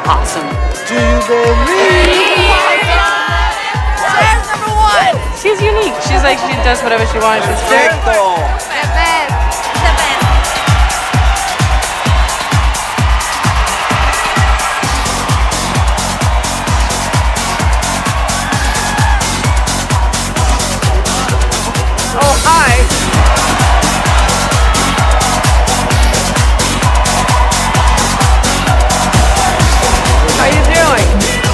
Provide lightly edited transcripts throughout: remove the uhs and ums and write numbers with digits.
awesome. Do you believe? That's number one. She's unique. She's like, she does whatever she wants. She's very Perfecto. The best. The best. Oh, hi. How you doing?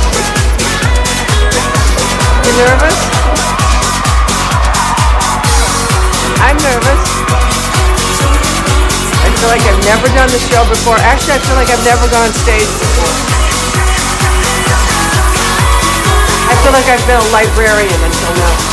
You nervous? I'm nervous. I feel like I've never done the show before. Actually, I feel like I've never gone on stage before. I feel like I've been a librarian until now.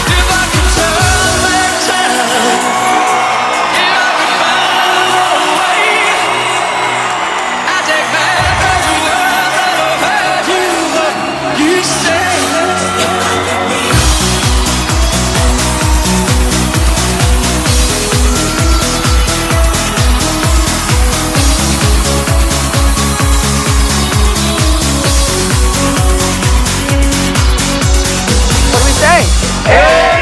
What do we say?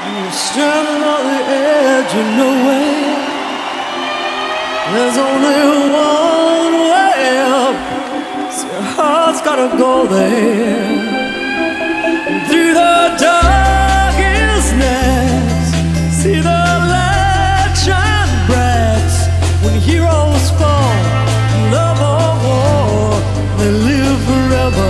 You're standing on the edge of nowhere. There's only one way up. So your heart's gotta go there. And through the darkest nights, see the light shine bright. When heroes fall, love or war, they live forever.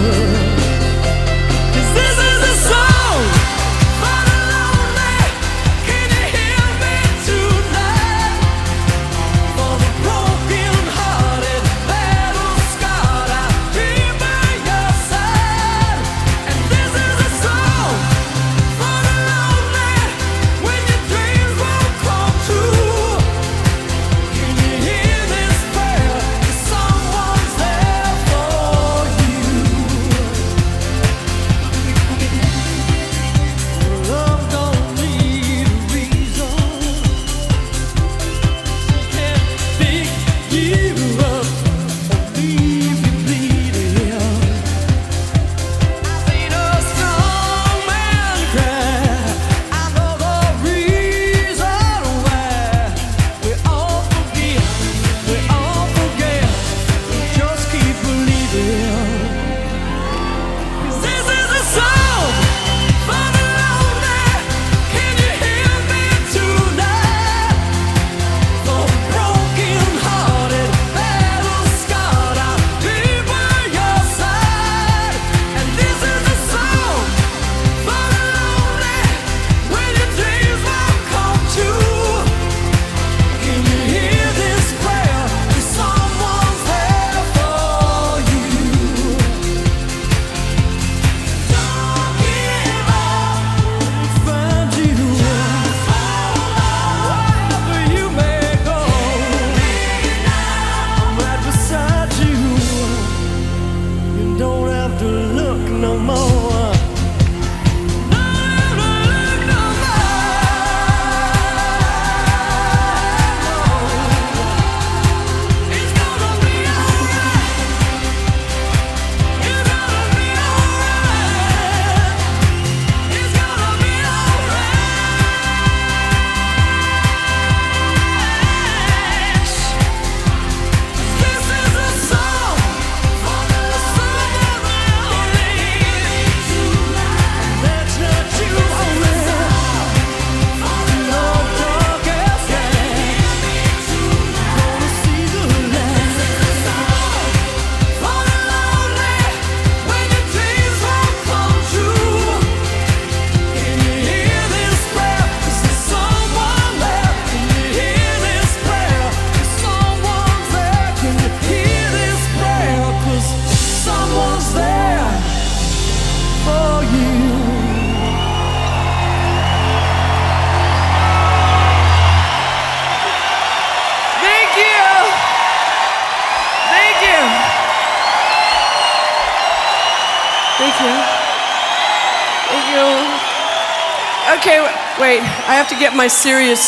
Okay, wait. I have to get my serious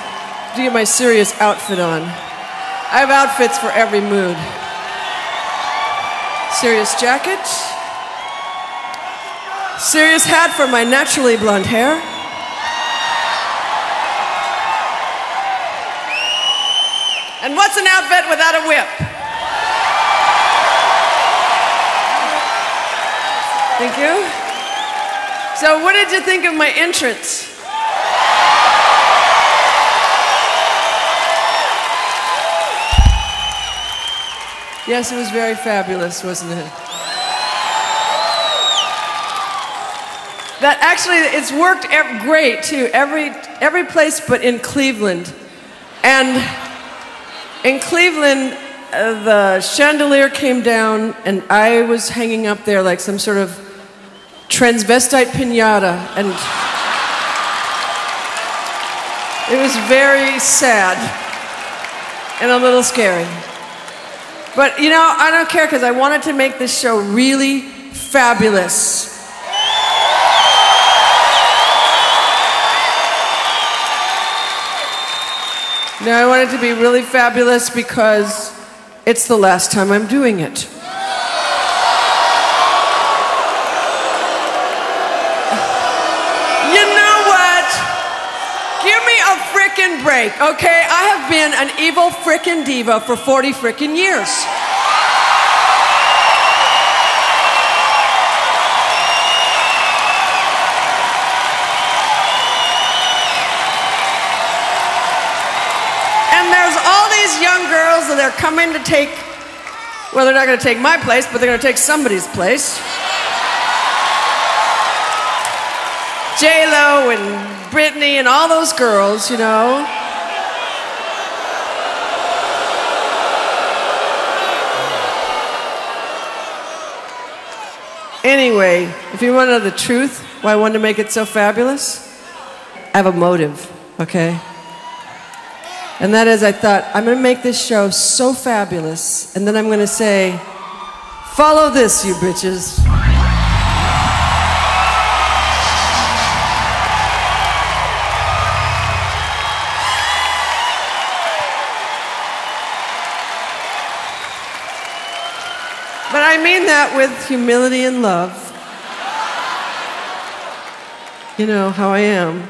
outfit on. I have outfits for every mood. Serious jacket. Serious hat for my naturally blonde hair. And what's an outfit without a whip? Thank you. So what did you think of my entrance? Yes, it was very fabulous, wasn't it? That actually, it's worked great too. Every place but in Cleveland. And in Cleveland, the chandelier came down and I was hanging up there like some sort of transvestite piñata, and it was very sad and a little scary. But you know, I don't care because I wanted to make this show really fabulous. Now I want it to be really fabulous because it's the last time I'm doing it. You know what? frickin' break, okay? I have been an evil frickin' diva for 40 frickin' years. And there's all these young girls that are coming to take, well, they're not gonna take my place, but they're gonna take somebody's place. J-Lo and Britney and all those girls, you know. Anyway, if you want to know the truth, why I wanted to make it so fabulous, I have a motive, okay? And that is, I thought, I'm gonna make this show so fabulous, and then I'm gonna say, follow this, you bitches. But I mean that with humility and love. You know how I am.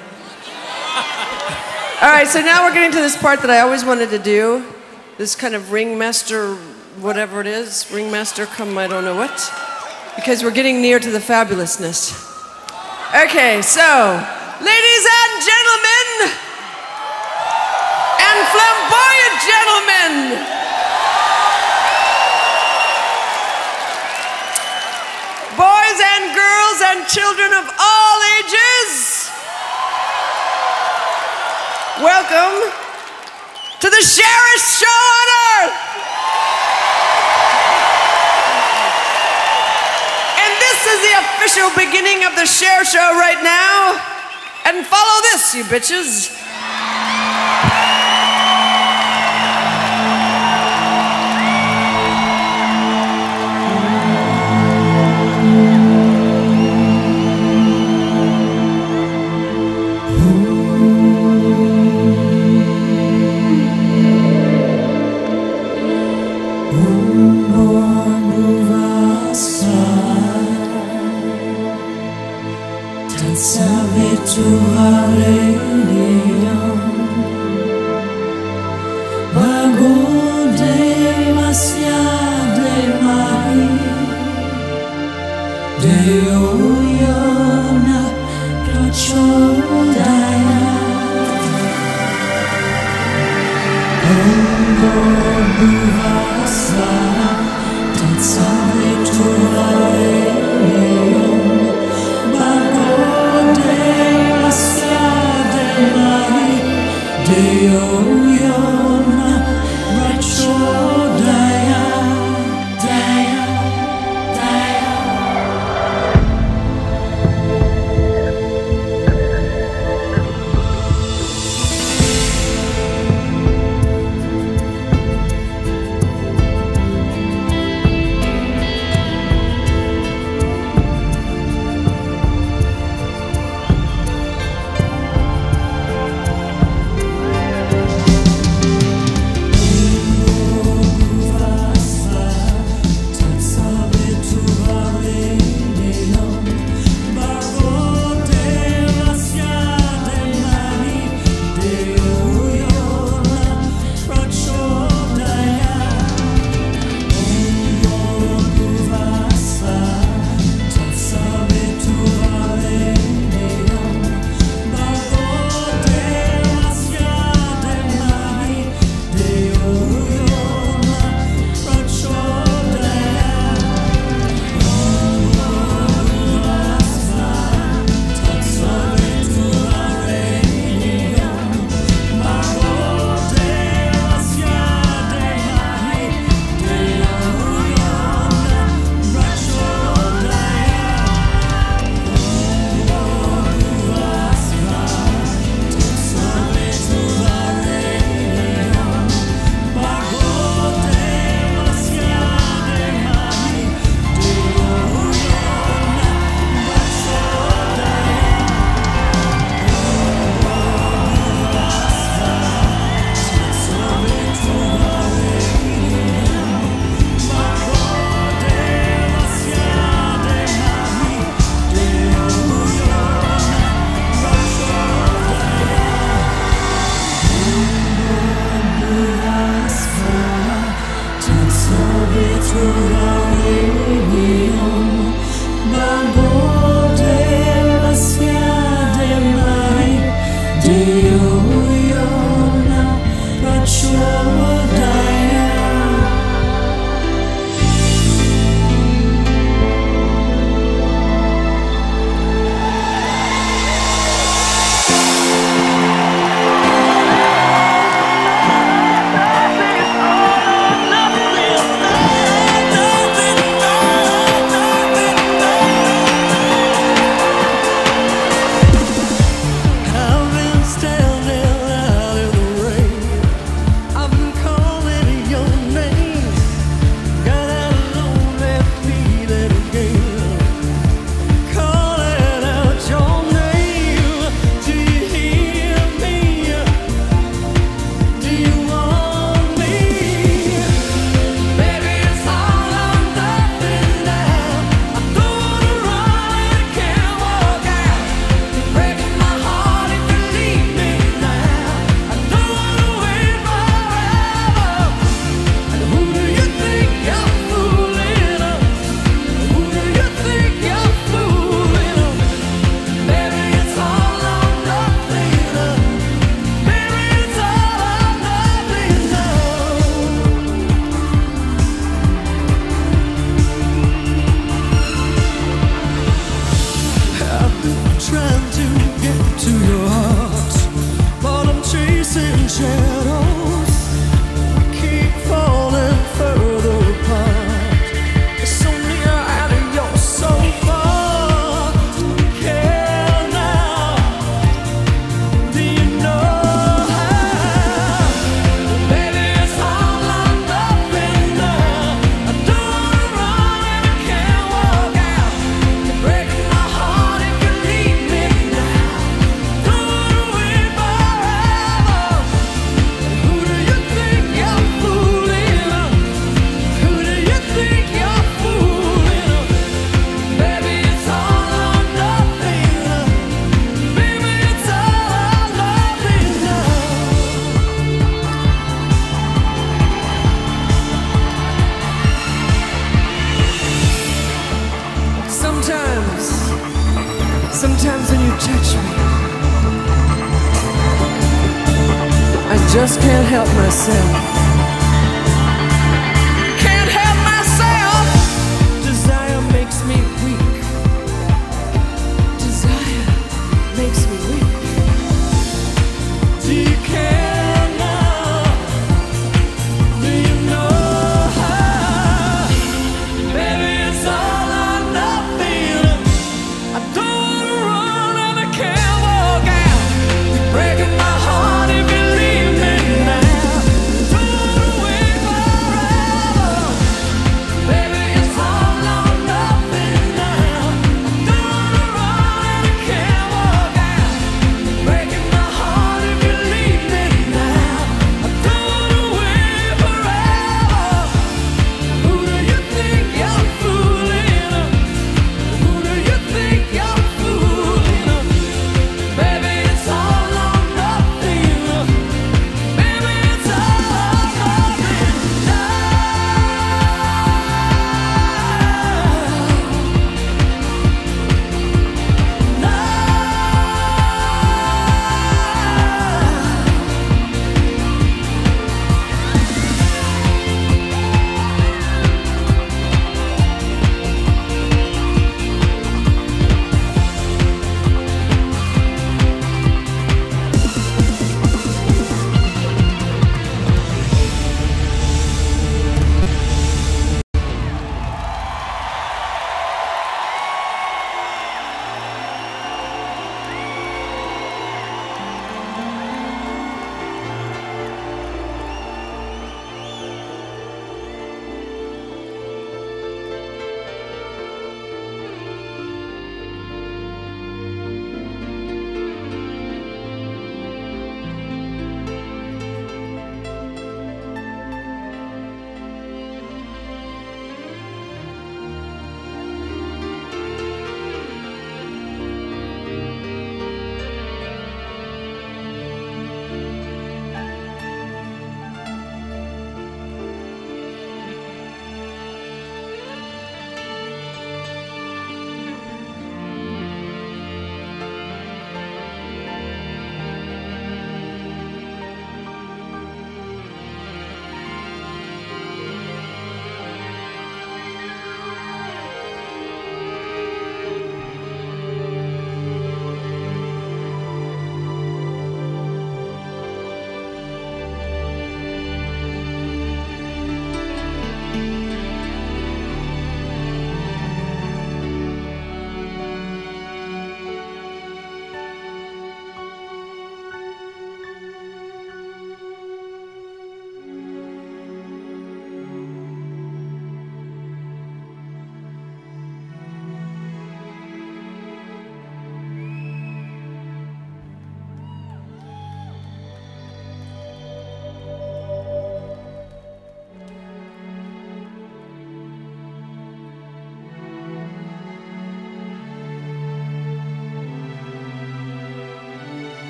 All right, so now we're getting to this part that I always wanted to do. This kind of ringmaster, whatever it is, ringmaster come I don't know what. Because we're getting near to the fabulousness. Okay, so, ladies and gentlemen, and flamboyant gentlemen, boys and girls and children of all ages, welcome to the Sheriff Show on Earth. And this is the official beginning of the Cher Show right now. And follow this, you bitches. to your heart, but I'm chasing shadows. We keep falling further apart. It's so near and you're so far. Care now? Do you know how? Baby, it's all or nothing now. I don't run and I can't walk out. You're breaking my heart if you leave me now. Don't away forever. Who do you think you're fooling? Who do you think you're fooling? Baby, it's all or nothing. Baby, it's all or nothing now. Sometimes when you touch me, I just can't help myself. Can't help myself. Desire makes me weak. Desire makes me weak. Do you care now? Do you know how? Baby, it's all or nothing. I don't wanna run and I can't walk out. You're breaking my heart if you leave me now. Don't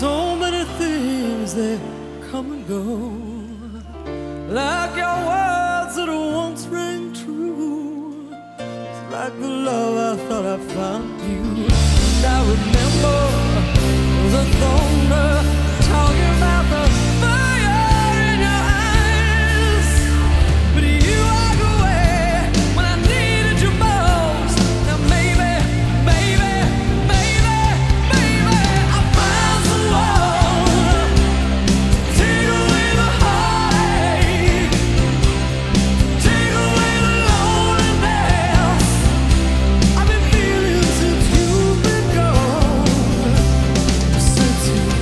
So many things they come and go, like your words that once rang true. It's like the love I thought I found you. And I remember the thunder talking about the fire in your eyes. But you walked away when I needed you most. Now maybe, maybe, maybe, maybe I found someone to take away the heartache, take away the loneliness I've been feeling since you've been gone. Since you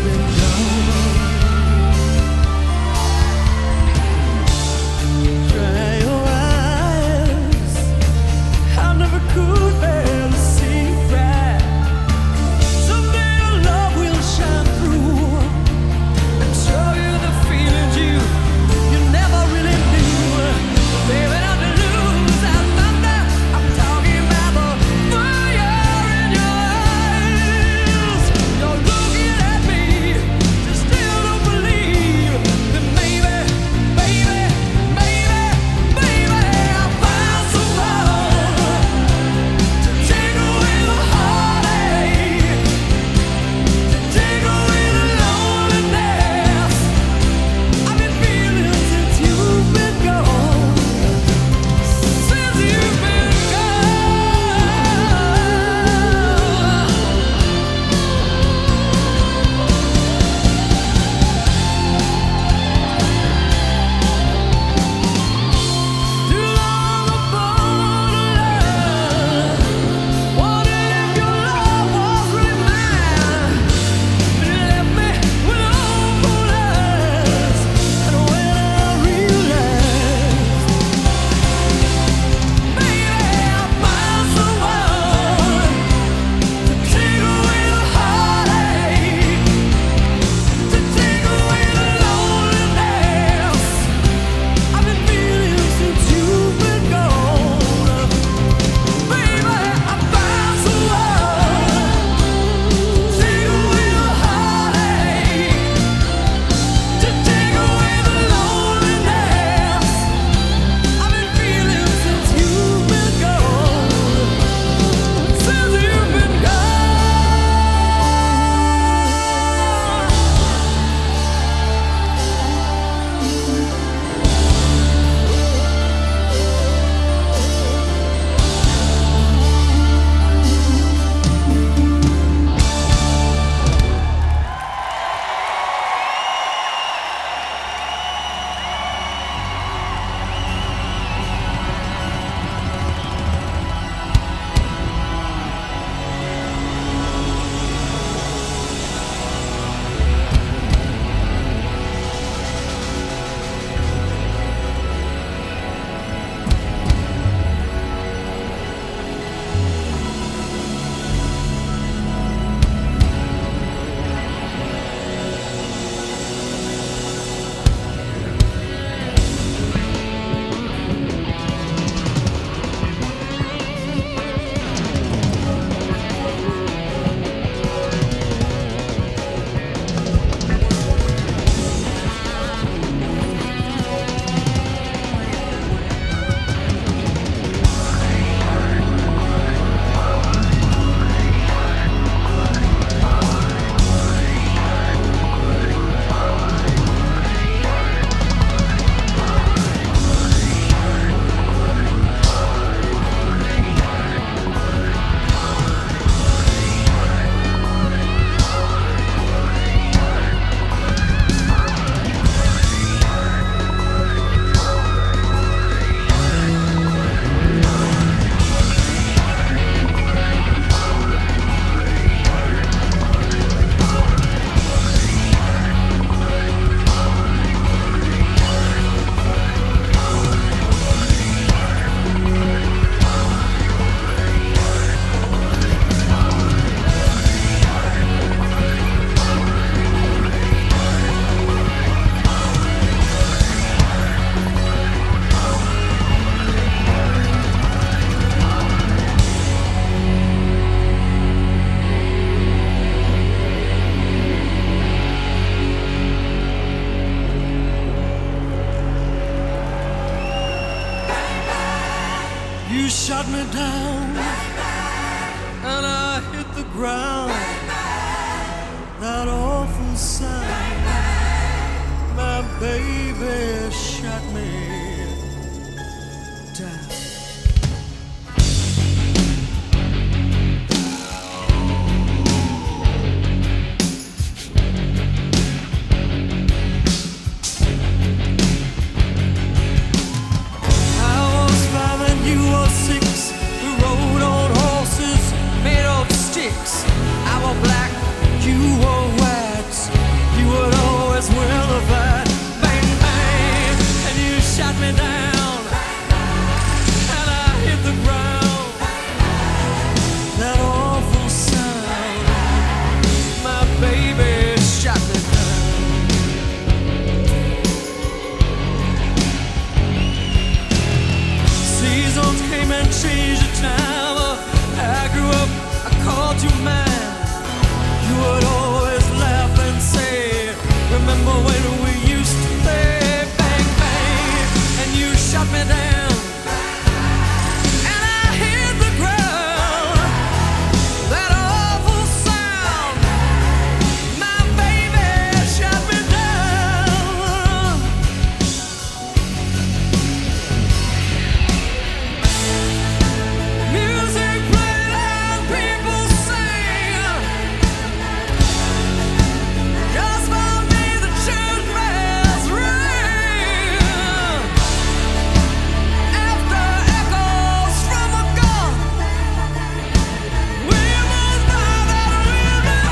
shot me down, and I hit the ground. That awful sound, my baby shot me down. I were black, you were white. You would always wear the fight. Bang, bang, and you shot me down, and I hit the ground. That awful sound, my baby shot me down. Seasons came and changed the time. I grew up, I called you mine. You would always laugh and say, remember when we used to play? Bang, bang, and you shot me down, and I hit the ground. That awful sound, my baby shot me down. Music played and people sang. Just for me the church bells ring. After echoes from a gun, we must know that we'll be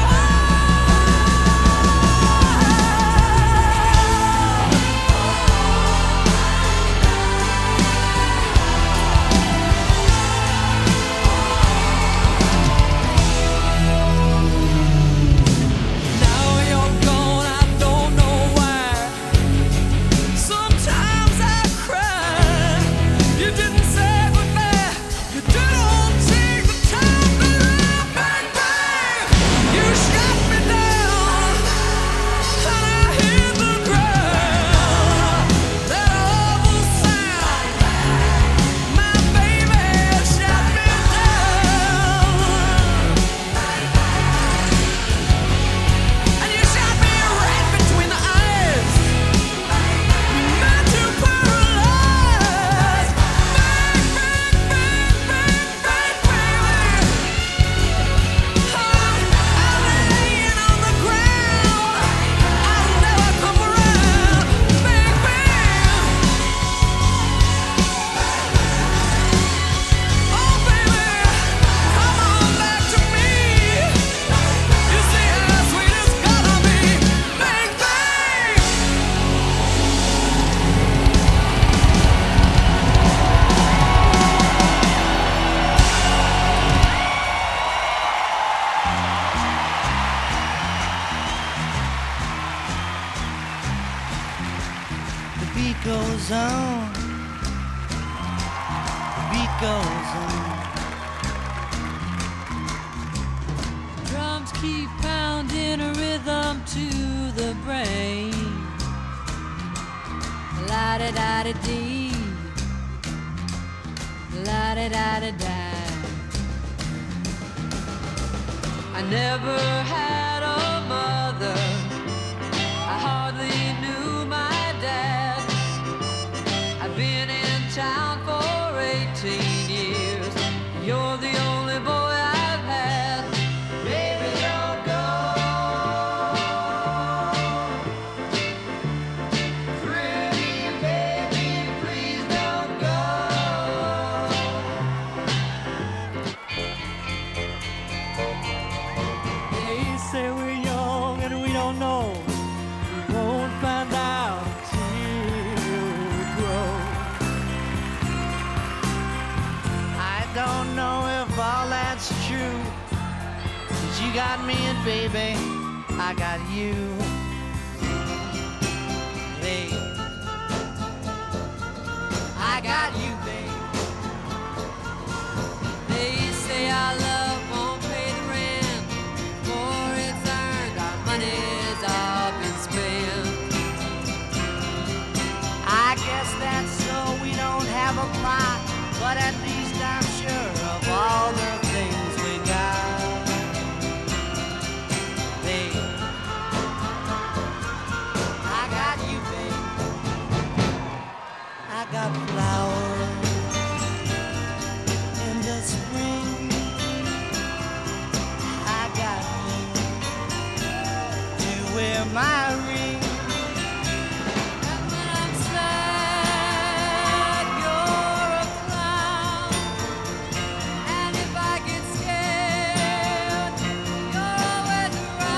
Now you're gone, I don't know why. Sometimes I cry. You didn't say goodbye. You didn't take the time to love. Bang, bang, you shot me down, and I hit the ground. That awful sound, my baby shot me down. And you shot me right between the eyes. You meant to paralyze. Bang, bang, bang, bang, bang, baby. I'm laying on the ground. I'll never come around. Bang, bang. Oh, baby, come on back to me. You see how sweet it's gonna be. Bang, bang. The beat goes on. The beat goes on. Drums keep pounding a rhythm to the brain. La-da-da-da-dee, la-da-da-da-da. I never had a mother. I hardly knew my dad. I've been in town for 18 years. You're the only boy I've had. Baby, don't go. Pretty baby, please don't go. They say we're young and we don't know. We won't find out till we grow. I don't know if all that's true. 'Cause you got me and baby, I got you. Babe, I got you, babe. They say our love won't pay the rent, for it's earned, our money's all been spent. I guess that's so we don't have a plot, but at least I'm wear my ring. And when I'm sad, you're a clown. And if I get scared, you're always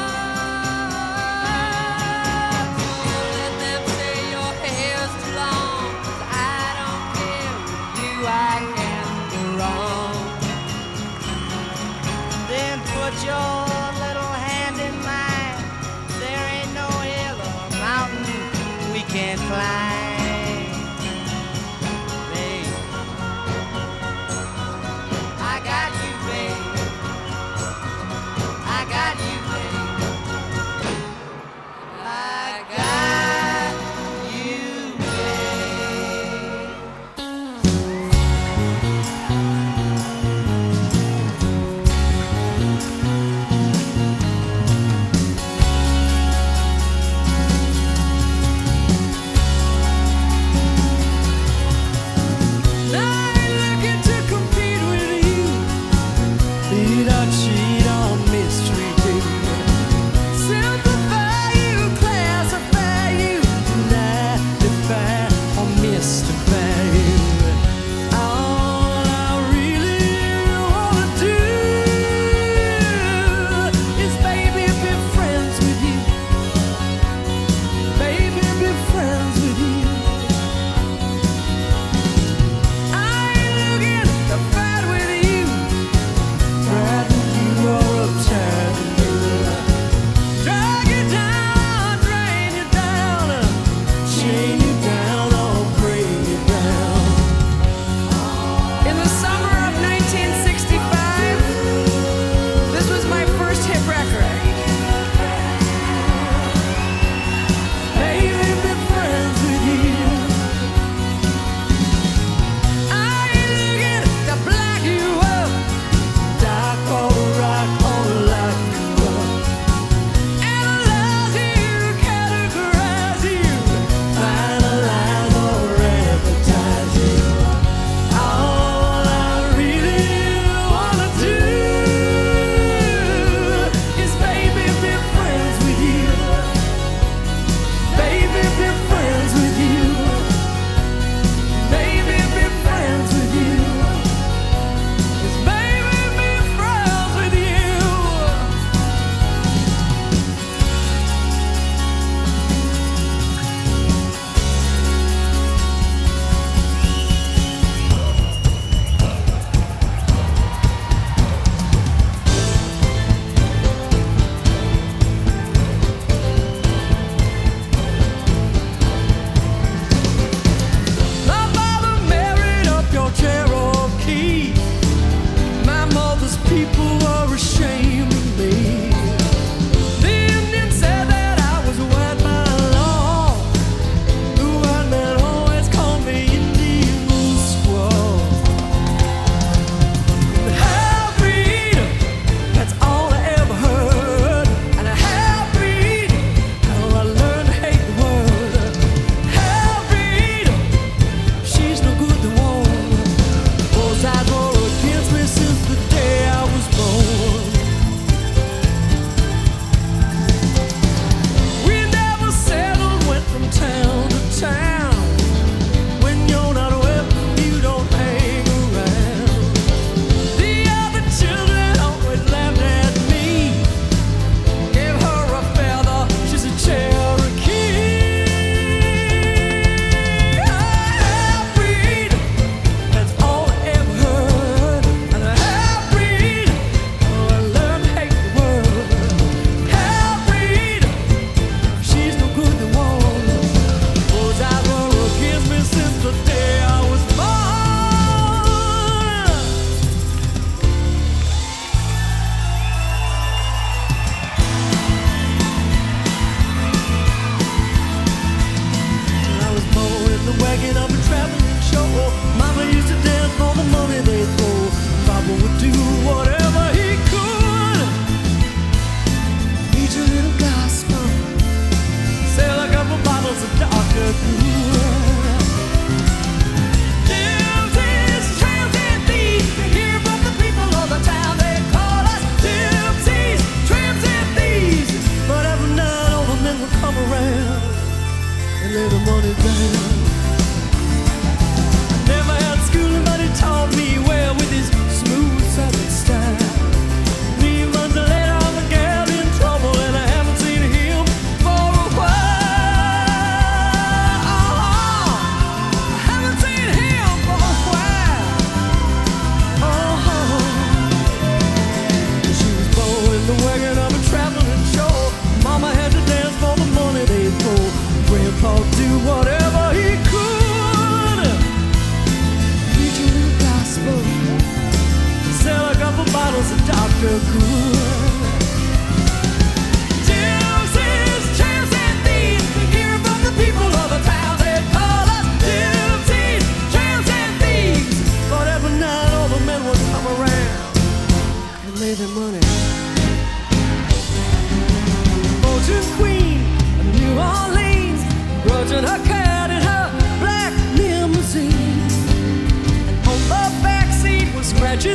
around. So let them say your hair's too long, 'cause I don't care. With you I can't go wrong. Then put your little hand in mine. There ain't no hill or mountain we can't climb. Babe, I got you, babe. I got you, babe. I got you, babe.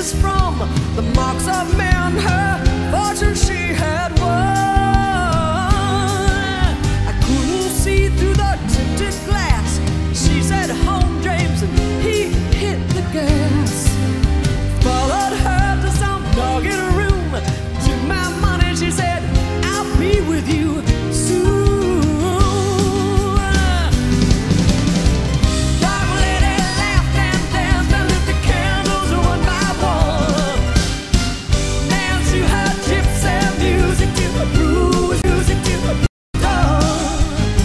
bruises from the marks of men. Her fortune she had won. I couldn't see through the tinted glass. She said home, James, and he hit the gas. Followed her to some dog in a room. Took my money, she said, I'll be with you soon. Dark lady laughed and danced and lit the candles one by one. Danced to her gypsy music to the blues, music to the dawn.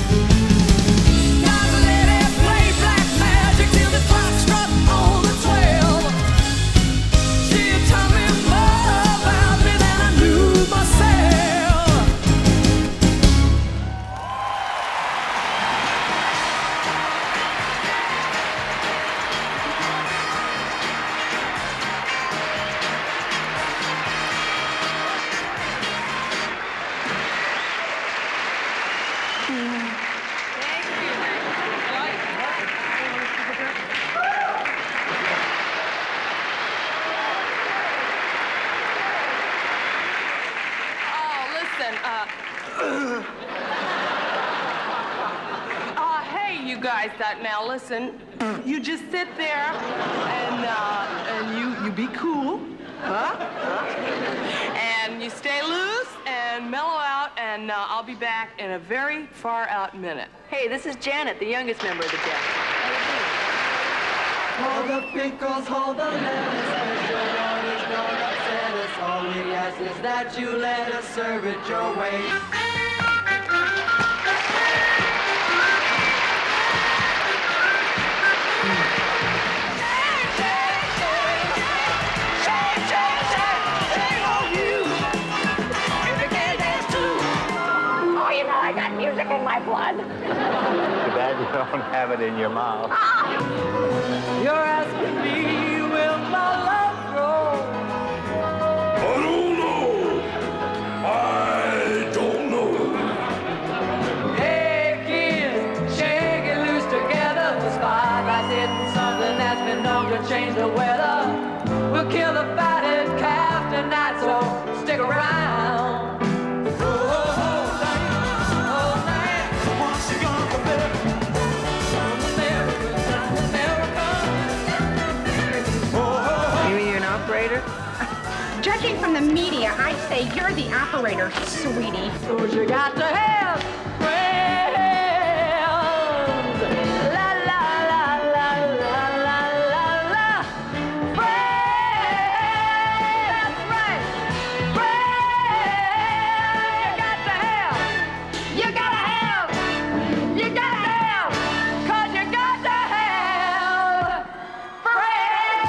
Dark lady played black magic till the clock struck on the 12. She told me more about me than I knew myself. Oh, listen, hey, you guys, now listen, you just sit there and you be cool, huh? And you stay loose and mellow out, and I'll be back in a very far out minute. Hey, this is Janet, the youngest member of the Jets. All the pickles, hold the lettuce, special orders don't upset us. All we ask is that you let us serve it your way. Oh, you know, I got music in my blood. Too bad you don't have it in your mouth. You're asking me, will my love grow? I don't know. I don't know. Hey kids, shake it loose together. The spotlight's hitting something that's been known to change the weather. We'll kill the fatted calf tonight, so stick around. Judging from the media, I'd say you're the operator, sweetie. So you got to have friends. La la la la la la la la. Friends. That's right. Friends. You gotta have. 'Cause you got to have friends.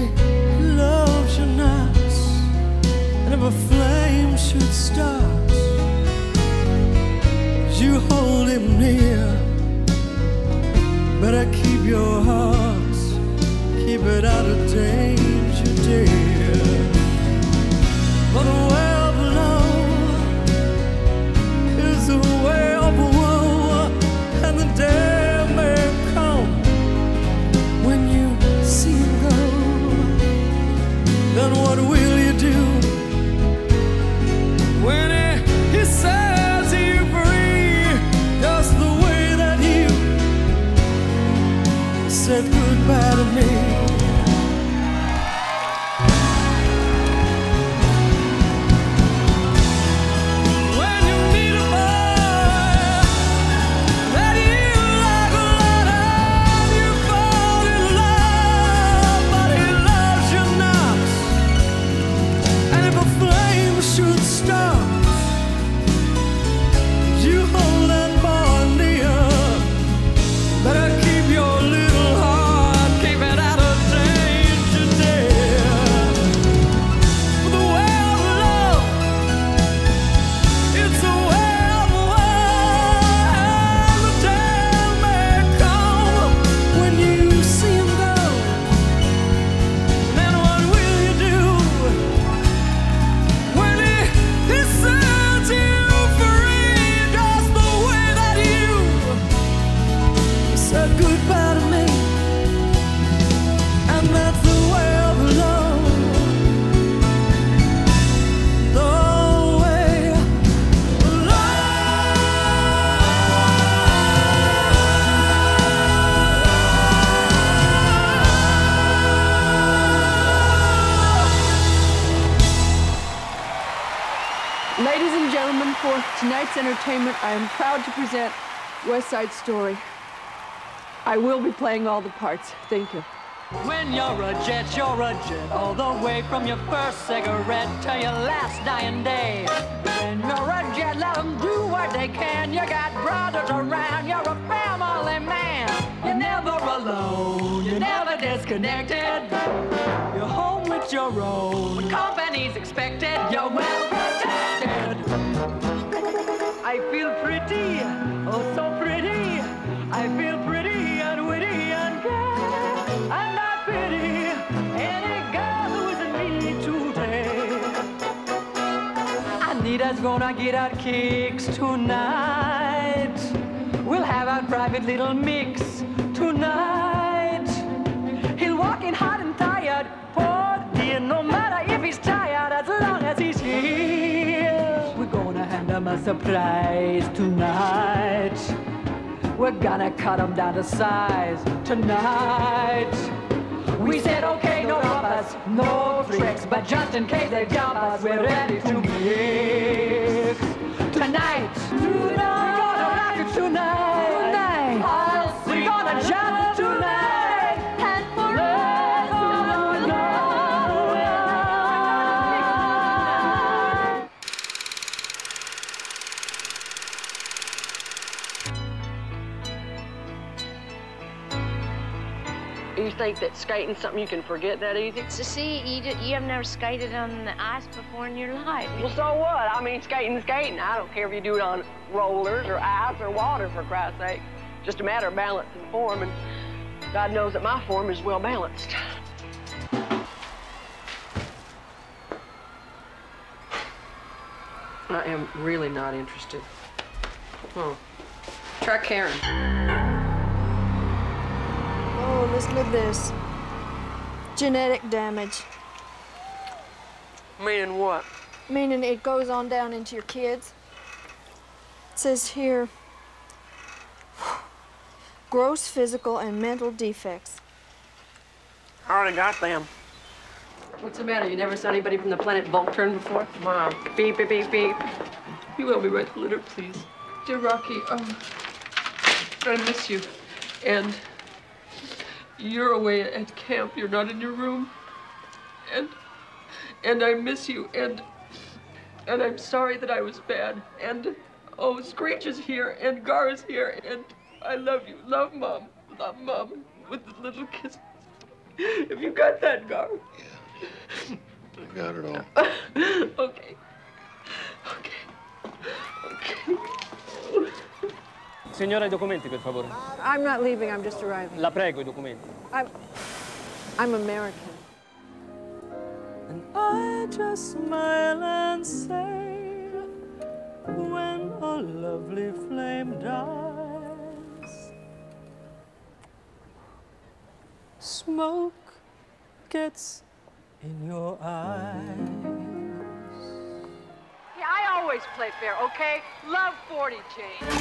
only loves you not, and if a flame should start, you hold him near. Better keep your heart, keep it out of danger, dear. For the way of love is the way of woe, and the day may come when you see him go. Then what will you do when he sets you free, just the way that you said goodbye to me? Ladies and gentlemen, for tonight's entertainment, I am proud to present West Side Story. I will be playing all the parts. Thank you. When you're a jet all the way from your first cigarette to your last dying day. When you're a jet, let them do what they can. You got brothers around, you're a family man. You're never alone, you're never disconnected. You're home with your own. When company's expected, you're well protected. I feel pretty, oh so pretty. I feel pretty and witty and gay. And I pity any girl who isn't me today. Anita's gonna get our kicks tonight. We'll have our private little mix tonight. He'll walk in hot and tired, poor dear, no matter if he's tired, as long as he's here. We're gonna hand him a surprise tonight. We're gonna cut him down to size tonight. We said, okay, no robbers, no tricks, but just in case they jump us, we're ready to mix. Tonight, we're gonna rock it tonight. We're gonna jump tonight. And You think that skating's something you can forget that easy? So see, you have never skated on the ice before in your life. Well, so what? I mean, skating's skating. I don't care if you do it on rollers or ice or water, for Christ's sake. Just a matter of balance and form, and God knows that my form is well balanced. I am really not interested. Oh. Try Karen. Oh, listen to this. Genetic damage. Meaning what? Meaning it goes on down into your kids. It says here, gross physical and mental defects. I already got them. What's the matter? You never saw anybody from the planet Voltron before? Mom, beep, beep, beep, beep. You will be write the letter, please. Dear Rocky, I miss you. And you're away at camp. You're not in your room. And I miss you. And I'm sorry that I was bad. And oh, Screech is here and Gar is here. And I love you. Love Mom. Love Mom. With the little kiss. Have you got that, Gar? Yeah. I got it all. Okay. Signora, I documenti, per favore. I'm not leaving, I'm just arriving. La prego, I documenti. I'm American. And I just smile and say, when a lovely flame dies, smoke gets in your eyes. Yeah, I always play fair, okay? Love 40 Jane.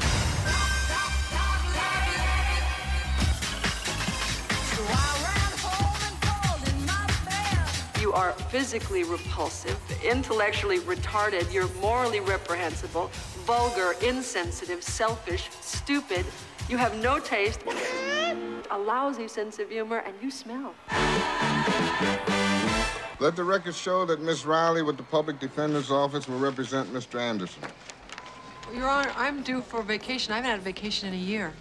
You are physically repulsive, intellectually retarded, you're morally reprehensible, vulgar, insensitive, selfish, stupid, you have no taste, a lousy sense of humor, and you smell. Let the record show that Miss Riley with the Public Defender's Office will represent Mr. Anderson. Your Honor, I'm due for vacation. I haven't had a vacation in a year.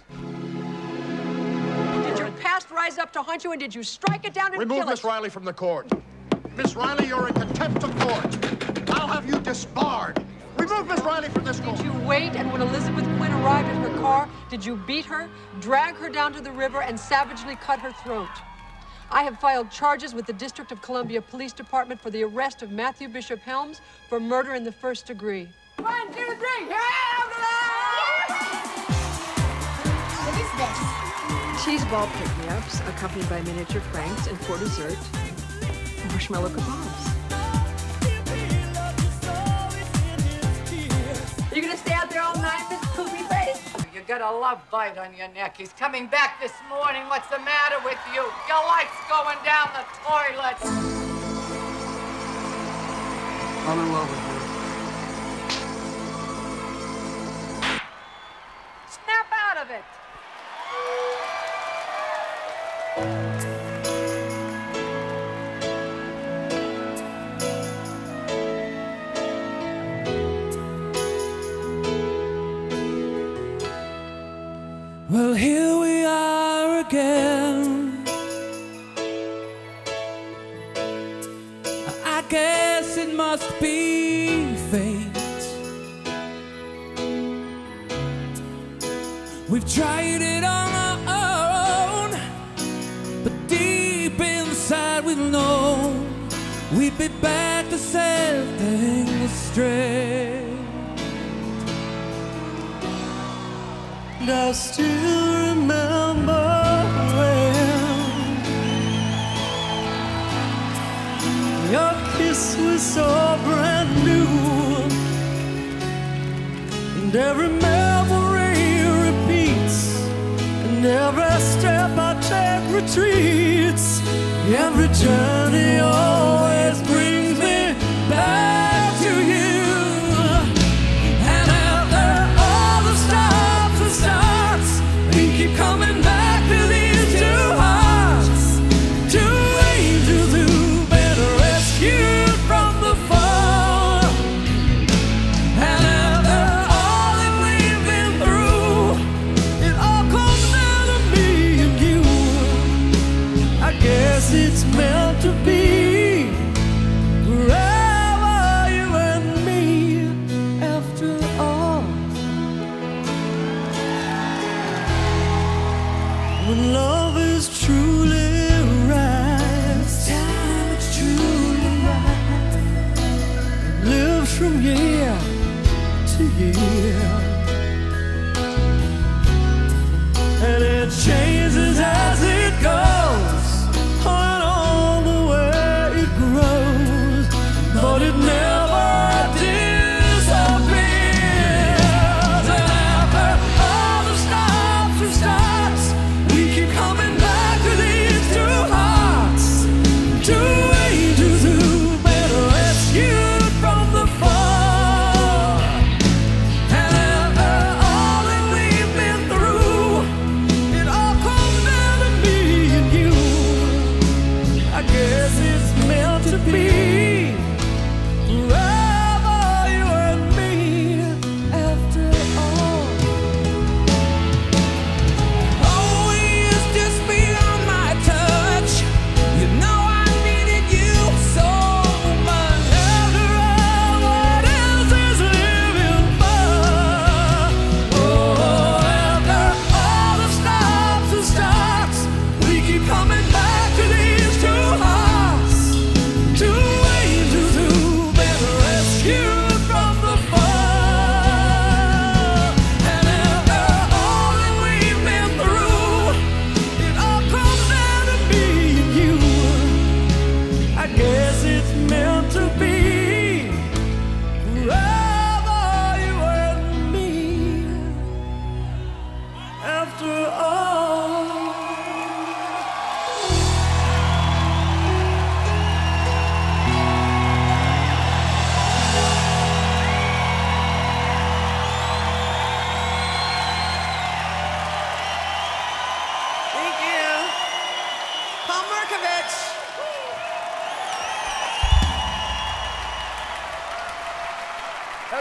Did your past rise up to haunt you, and did you strike it down and Remove kill Miss it? Riley from the court. Miss Riley, you're in contempt of court. I'll have you disbarred. Remove Miss Riley from this court. Did you wait, and when Elizabeth Quinn arrived in her car, did you beat her, drag her down to the river, and savagely cut her throat? I have filed charges with the District of Columbia Police Department for the arrest of Matthew Bishop Helms for murder in the first degree. 1, 2, 3, What is this? Cheese ball pick-me-ups, accompanied by miniature franks, and for dessert, marshmallow kebabs. You gonna stay out there all night, Miss Poopy Face? You got a love bite on your neck. He's coming back this morning. What's the matter with you? Your light's going down the toilet. I'm in love with you. Snap out of it. Well, here we are again. I guess it must be fate. We've tried it on our own, but deep inside we know we'd be back to set things straight. And I still remember when your kiss was so brand new, and every memory repeats, and every step I take retreats. Every journey always brings me back to you. And after all the stops and starts, we keep coming back to these two hearts, two angels who've been rescued from the fall. And after all that we've been through, it all comes down to me and you. I guess it's meant to be forever, you and me, after all. When love is truly right, time it's truly right, it lives from year to year, and it changes as it goes, and all the way it grows, but it never disappears. And after all the stops and starts, we keep coming back to these two hearts, two angels who've been rescued from the fall. And after all that we've been through, it all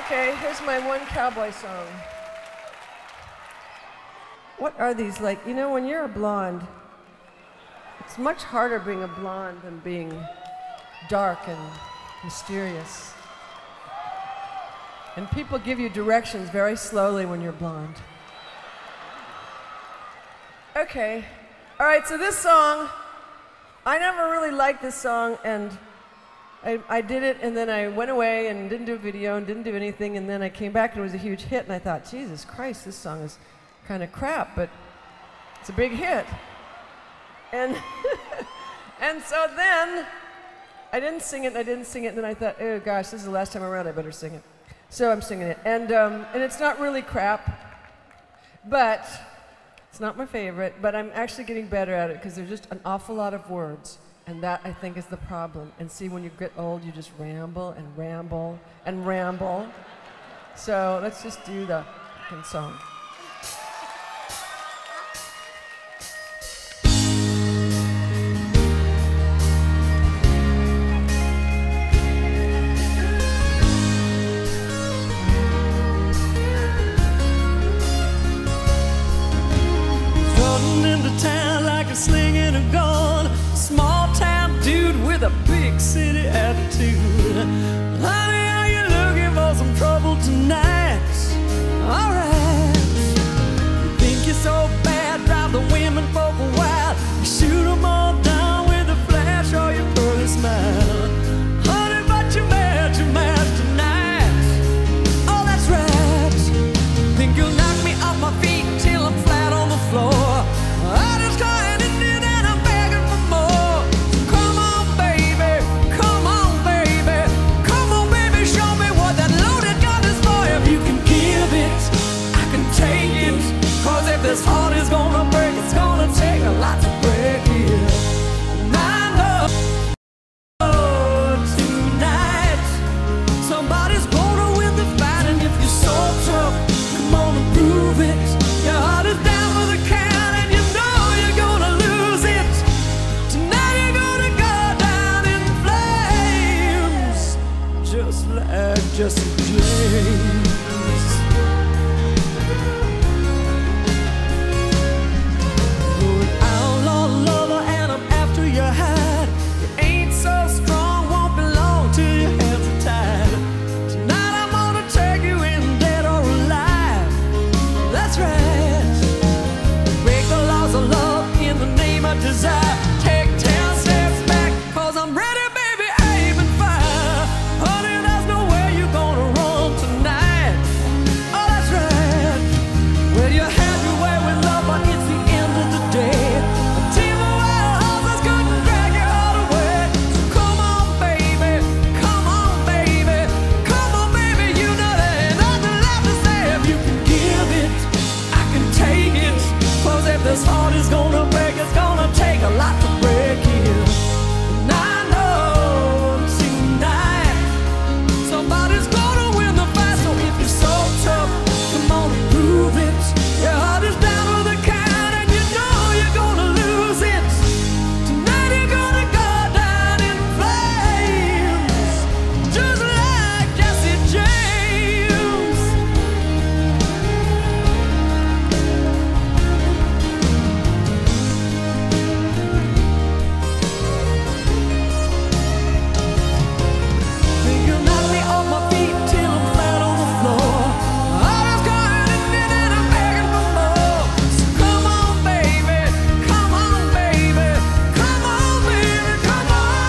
Okay, here's my one cowboy song. What are these like? You know, when you're a blonde, it's much harder being a blonde than being dark and mysterious. And people give you directions very slowly when you're blonde. Okay. All right, so this song, I never really liked this song, and I did it, and then I went away and didn't do a video and didn't do anything, and then I came back and it was a huge hit, and I thought, Jesus Christ, this song is kind of crap, but it's a big hit. And, and so then I didn't sing it, and then I thought, oh gosh, this is the last time around, I better sing it. So I'm singing it, and it's not really crap, but it's not my favorite, but I'm actually getting better at it because there's just an awful lot of words. And that, I think, is the problem. And see, when you get old, you just ramble and ramble and ramble. So let's just do the fucking song. Strutting into town like a sling and a gun. Small town dude with a big city attitude. Honey, are you looking for some trouble tonight? Alright. You think you're so bad, drive the women folk wild. You shoot them all down with a flash or your pearly smile. Honey, but you're mad tonight. Oh, that's right. Think you'll knock me off my feet till I'm flat on the floor. I just can't end it and I'm begging for more. Come on, baby, come on, baby. Come on, baby, show me what that loaded gun is for. If you can give it, I can take it. Cause if this heart is gonna break, it's gonna take a lot to break it. And I know tonight somebody's gonna win the fight. And if you're so tough, come on and prove it. Your heart is down for the count and you know you're gonna lose it. Tonight you're gonna go down in flames, just like Jesse James. You're an outlaw lover and I'm after your hide. You ain't so strong, won't be long till your hands are tied. Tonight I'm gonna take you in, dead or alive. That's right. Break the laws of love in the name of desire. Take 10 steps back, cause I'm ready, baby, aim and fire. Honey, there's nowhere you're gonna run tonight. Oh, that's right. Well, you had your way with love, but it's the end of the day. A team of wild horses couldn't drag your heart away. So come on, baby, come on, baby. Come on, baby, you know there ain't nothing left to say. If you can give it, I can take it. Cause if this heart is gonna break, it's gonna take a lot to break it. And I know tonight somebody's gonna win the fight. So if you're so tough, come on and prove it. Your heart is down for the count and you know you're gonna lose it. Tonight you're gonna go down in flames, just like Jesse James. Think you'll knock me off my feet till I'm flat on the floor. I just can't end it and I'm begging for more. So come on, baby, come on, baby. Come on, baby, come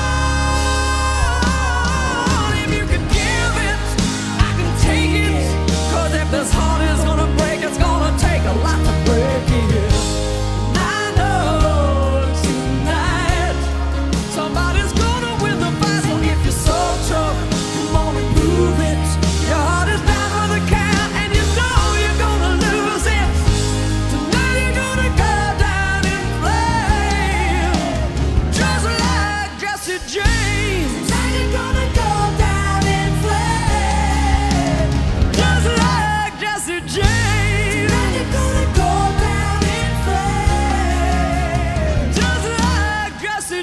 on. If you can give it, I can take it. Cause if this heart is gonna break, it's gonna take a lot to break it. And I know tonight somebody's gonna win the fight. So if you're so tough, come on and prove it. Your heart is down for the count and you know you're gonna lose it. Tonight you're gonna go down in flames, just like Jesse James. Tonight you're gonna go down in flames, just like Jesse James. Tonight you're gonna go down in flames, just like Jesse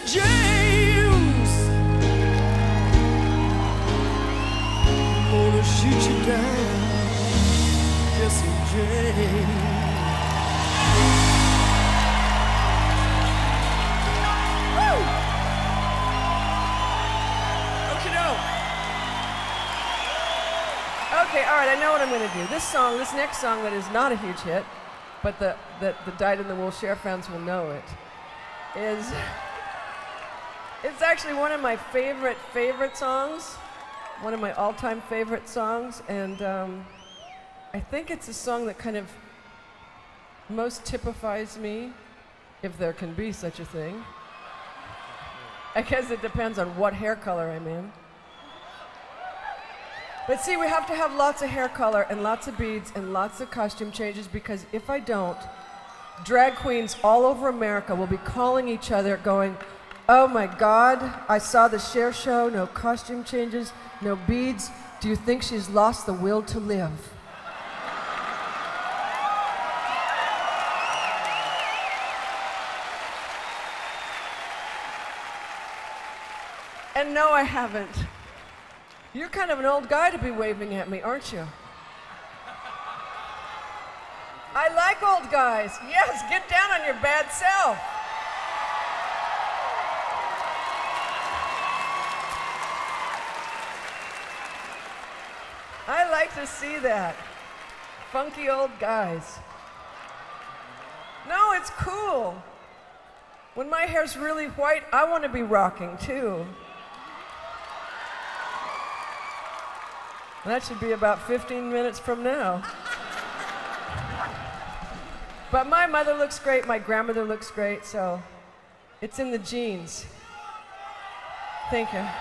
James. I'm gonna shoot you down, Jesse James. Okay, all right, I know what I'm going to do. This next song that is not a huge hit, but the Dyed in the Wool Cher fans will know it, it's actually one of my favorite songs, one of my all-time favorite songs, and I think it's a song that kind of most typifies me, if there can be such a thing. I guess it depends on what hair color I'm in. But see, we have to have lots of hair color and lots of beads and lots of costume changes, because if I don't, drag queens all over America will be calling each other going, oh my God, I saw the Cher show, no costume changes, no beads. Do you think she's lost the will to live? And no, I haven't. You're kind of an old guy to be waving at me, aren't you? I like old guys. Yes, get down on your bad self. I like to see that. Funky old guys. No, it's cool. When my hair's really white, I want to be rocking too. That should be about 15 minutes from now. But my mother looks great, my grandmother looks great, so it's in the genes. Thank you.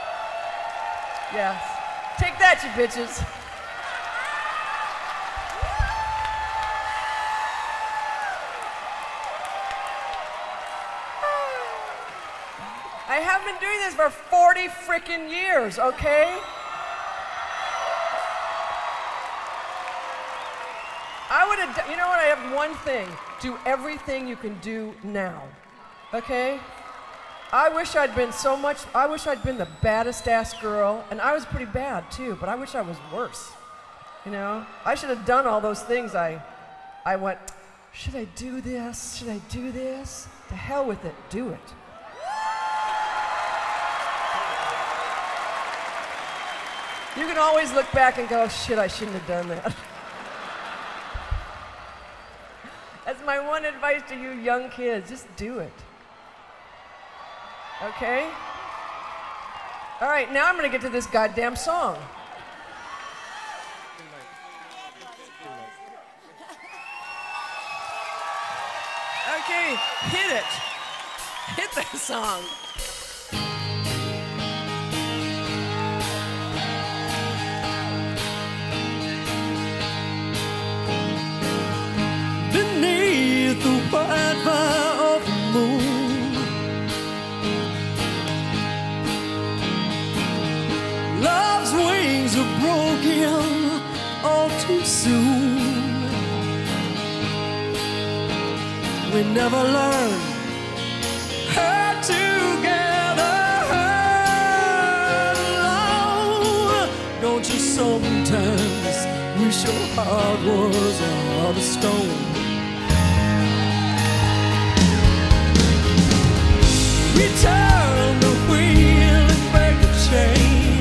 Yes. Take that, you bitches. I have been doing this for 40 frickin' years, okay? I would have, you know what, I have one thing. Do everything you can do now, okay? I wish I'd been the baddest ass girl, and I was pretty bad too, but I wish I was worse, you know? I should have done all those things. I went, should I do this? Should I do this? To hell with it, do it. You can always look back and go, shit, I shouldn't have done that. That's my one advice to you young kids, just do it. Okay? All right, now I'm gonna get to this goddamn song. Okay, hit it. Hit that song. Beneath the white fire of the moon, love's wings are broken all too soon. We never learned how to gather alone. Don't you sometimes wish your heart was a heart of stone? Return the wheel and break the chain.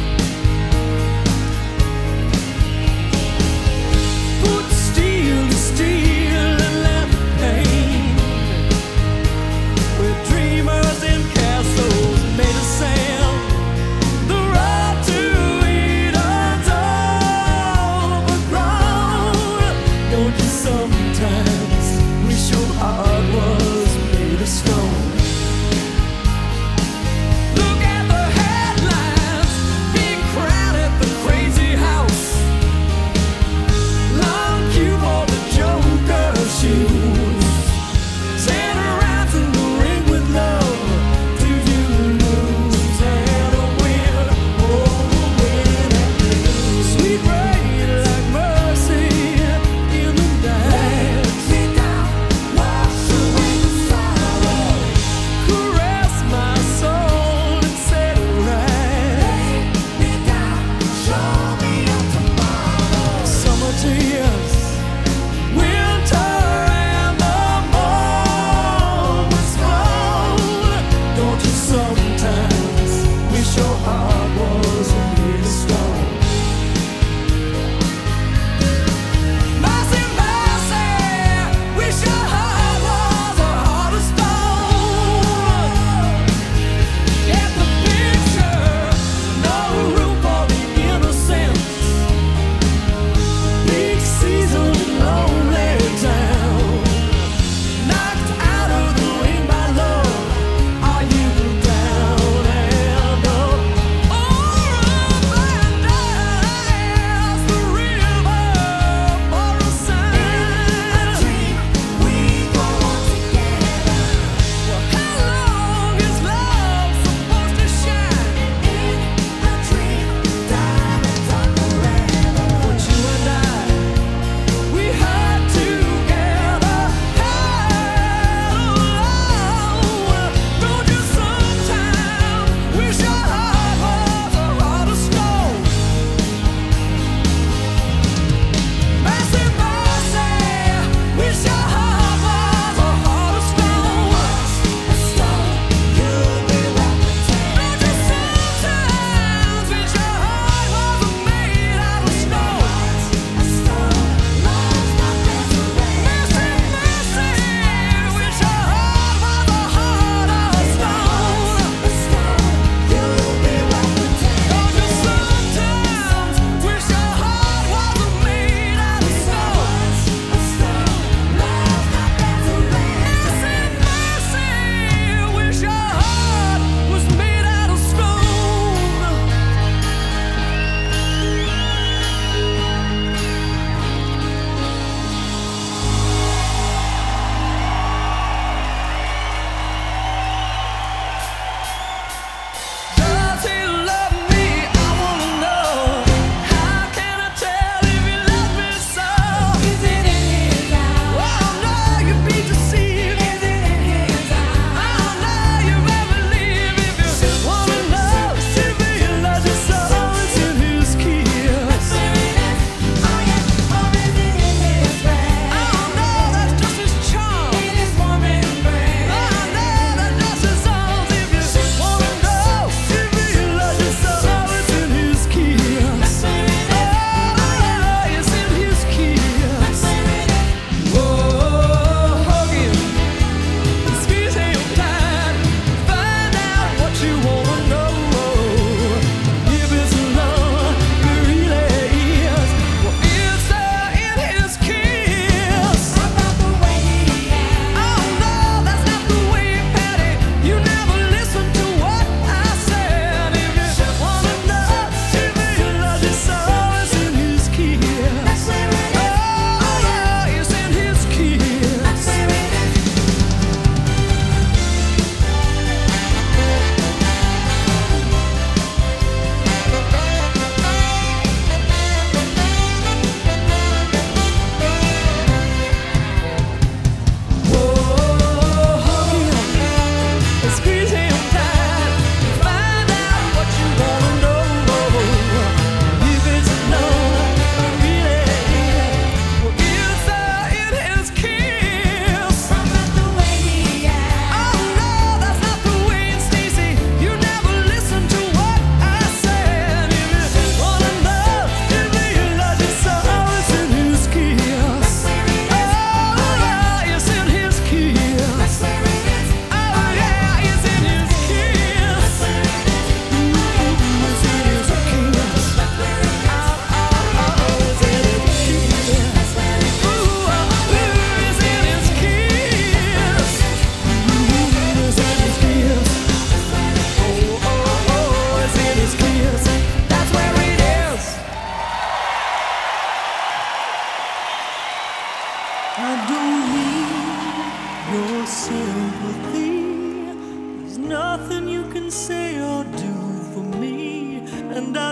Put steel to steel and let the pain. We're dreamers in castles made of sand. The road to Eden's overgrown. Don't you sometimes wish your heart was made of stone?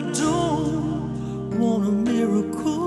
I don't want a miracle.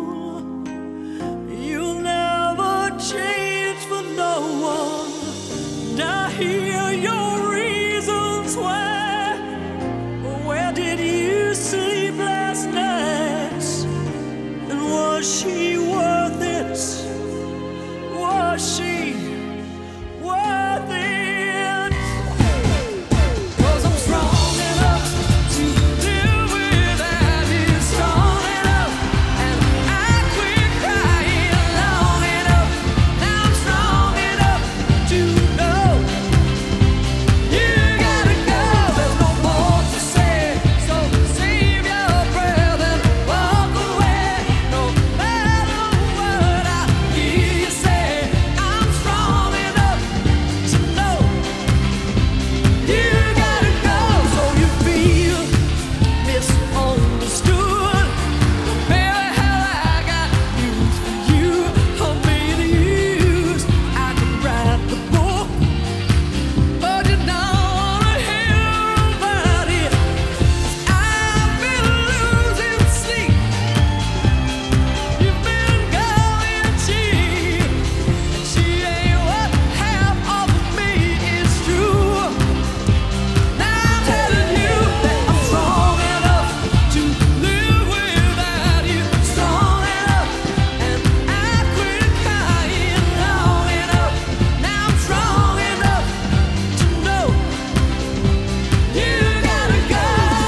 You'll never change for no one. And I hear your reasons why. Where did you sleep last night? And was she worth it? Was she worth it? 'Cause I'm strong enough to live without you, strong enough, and I quit crying long enough. Now I'm strong enough to know you gotta go. There's no more to say, so save your breath and walk away. No matter what I hear you say, I'm strong enough to know you gotta go. So you feel misunderstood. Baby, how I got news for you. I'm made of use. I can write the book, but you don't wanna hear about it. I've been losing sleep. You've been going cheap. She ain't what half of me is true. Now I'm telling you that I'm strong enough to live without you, strong enough, and I quit crying long enough. Now I'm strong enough to know you gotta go.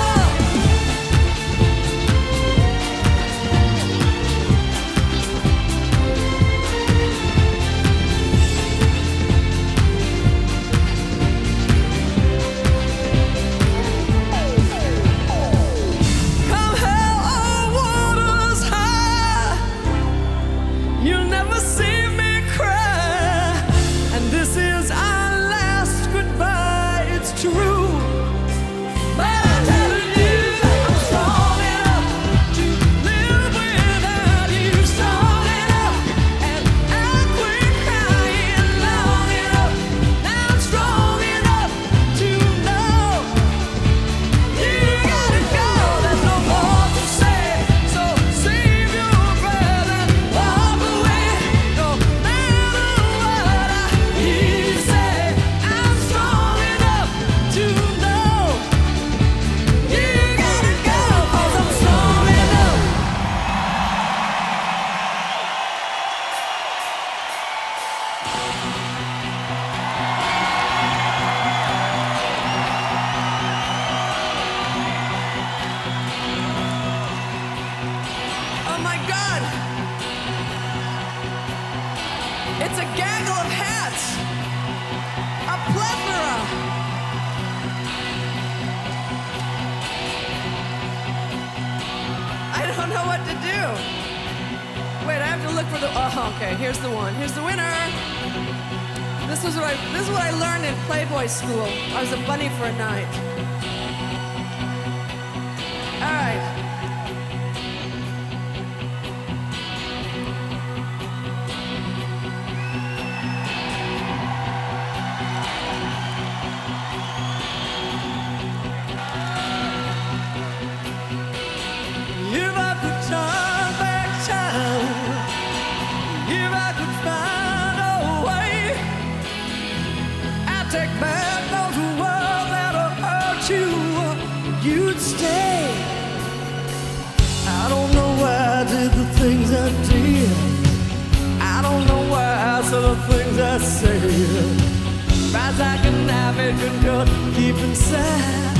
Come hell or waters high, you'll never see me cry. And this is our last goodbye, it's true. But I'm telling you that I'm strong enough to live without you, strong enough, and I quit crying long enough. Now I'm strong enough to know you gotta go. There's no more to say, so save your breath and walk away. No matter what I hear you say, I'm strong enough to know you gotta go. 'Cause I'm strong enough. Oh my God! It's a gaggle of hats! A plethora! I don't know what to do. Wait, I have to look for the. Oh, okay. Here's the one. Here's the winner. This is what I learned in Playboy school. I was a bunny for a night. All right. If I could turn back time, if I could find a way, I'd take back those words that'll hurt you. You'd stay. I don't know why I did the things I did. I don't know why I said the things I said. Rise like a knife, it could cut deep inside.